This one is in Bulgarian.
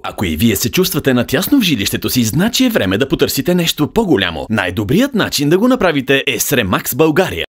Ако и вие се чувствате натясно в жилището си, значи е време да потърсите нещо по-голямо. Най-добрият начин да го направите е с Remax България.